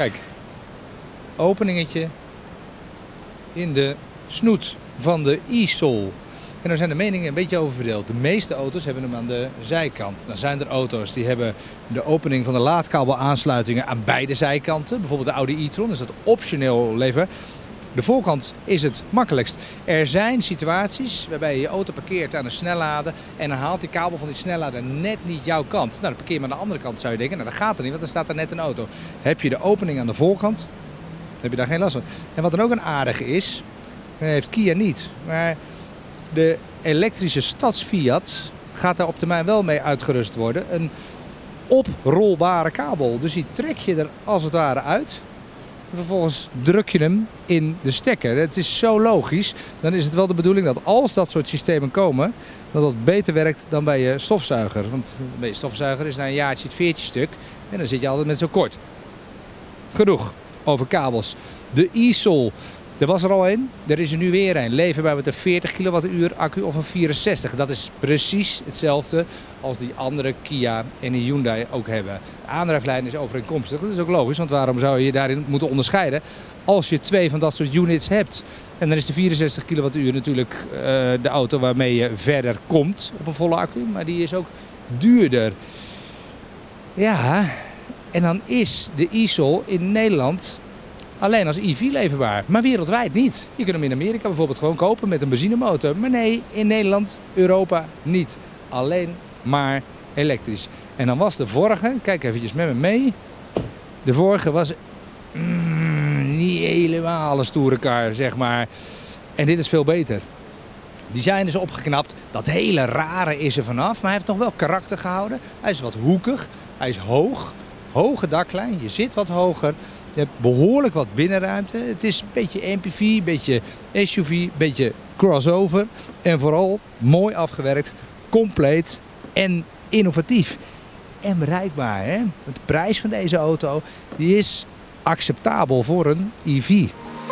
Kijk, openingetje in de snoet van de e-sol. En daar zijn de meningen een beetje over verdeeld. De meeste auto's hebben hem aan de zijkant. Dan zijn er auto's die hebben de opening van de laadkabelaansluitingen aan beide zijkanten. Bijvoorbeeld de Audi e-tron is dat optioneel leverbaar. De voorkant is het makkelijkst. Er zijn situaties waarbij je je auto parkeert aan een snellader en dan haalt die kabel van die snellader net niet jouw kant. Nou, dan parkeer je maar aan de andere kant, zou je denken. Nou, dat gaat er niet, want dan staat er net een auto. Heb je de opening aan de voorkant, dan heb je daar geen last van. En wat dan ook een aardige is, dat heeft Kia niet, maar de elektrische stadsfiat gaat daar op termijn wel mee uitgerust worden. Een oprolbare kabel. Dus die trek je er als het ware uit. En vervolgens druk je hem in de stekker. Het is zo logisch. Dan is het wel de bedoeling dat als dat soort systemen komen, dat dat beter werkt dan bij je stofzuiger. Want bij je stofzuiger is na een jaartje het veertje stuk. En dan zit je altijd met zo kort. Genoeg over kabels. De e-sol. Er was er al een, er is er nu weer een. Leverbaar met een 40 kWh accu of een 64. Dat is precies hetzelfde als die andere Kia en de Hyundai ook hebben. De aandrijflijn is overeenkomstig. Dat is ook logisch, want waarom zou je daarin moeten onderscheiden als je twee van dat soort units hebt? En dan is de 64 kWh natuurlijk de auto waarmee je verder komt op een volle accu. Maar die is ook duurder. Ja, en dan is de e-sol in Nederland alleen als EV leverbaar, maar wereldwijd niet. Je kunt hem in Amerika bijvoorbeeld gewoon kopen met een benzinemotor. Maar nee, in Nederland, Europa niet. Alleen maar elektrisch. En dan was de vorige, kijk eventjes met me mee. De vorige was niet helemaal een stoere kar, zeg maar. En dit is veel beter. Design is opgeknapt. Dat hele rare is er vanaf. Maar hij heeft nog wel karakter gehouden. Hij is wat hoekig. Hij is hoog. Hoge daklijn. Je zit wat hoger. Je hebt behoorlijk wat binnenruimte. Het is een beetje MPV, een beetje SUV, een beetje crossover. En vooral mooi afgewerkt, compleet en innovatief. En bereikbaar. Hè? De prijs van deze auto die is acceptabel voor een EV.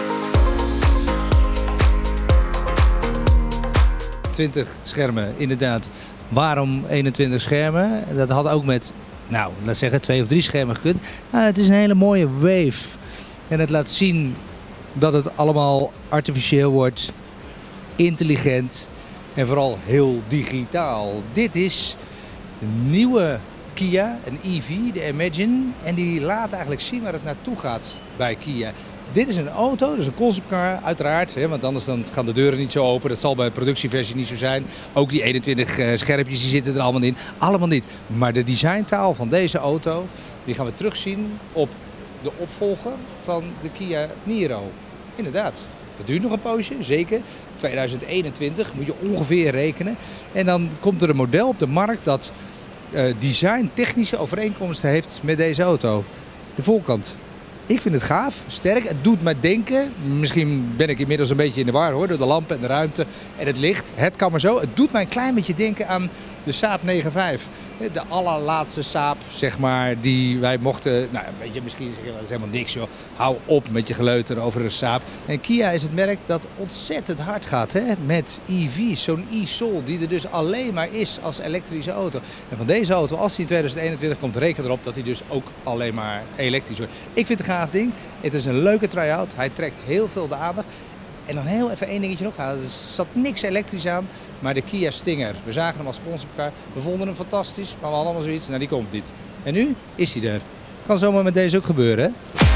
20 schermen, inderdaad. Waarom 21 schermen? Dat had ook met, nou, laat zeggen 2 of 3 schermen gekund. Het is een hele mooie wave. En het laat zien dat het allemaal artificieel wordt, intelligent en vooral heel digitaal. Dit is een nieuwe Kia, een EV, de Imagine. En die laat eigenlijk zien waar het naartoe gaat bij Kia. Dit is een auto, dus een conceptcar, uiteraard. Hè, want anders dan gaan de deuren niet zo open. Dat zal bij de productieversie niet zo zijn. Ook die 21 schermpjes die zitten er allemaal in. Allemaal niet. Maar de designtaal van deze auto, die gaan we terugzien op de opvolger van de Kia Niro. Inderdaad, dat duurt nog een poosje, zeker. 2021 moet je ongeveer rekenen. En dan komt er een model op de markt dat design-technische overeenkomsten heeft met deze auto. De voorkant. Ik vind het gaaf, sterk. Het doet mij denken, misschien ben ik inmiddels een beetje in de war hoor, door de lampen en de ruimte en het licht. Het kan maar zo. Het doet mij een klein beetje denken aan de Saab 9.5. De allerlaatste Saab, zeg maar, die wij mochten, nou weet je, misschien zeggen dat is helemaal niks joh. Hou op met je geleuter over een Saab. En Kia is het merk dat ontzettend hard gaat hè, met EV's. Zo'n e-sol die er dus alleen maar is als elektrische auto. En van deze auto, als die in 2021 komt, reken erop dat hij dus ook alleen maar elektrisch wordt. Ik vind het een gaaf ding. Het is een leuke try-out. Hij trekt heel veel de aandacht. En dan heel even één dingetje nog. Er zat niks elektrisch aan, maar de Kia Stinger. We zagen hem als conceptcar. We vonden hem fantastisch, maar we hadden allemaal zoiets. Nou, die komt niet. En nu is hij er. Kan zomaar met deze ook gebeuren, hè?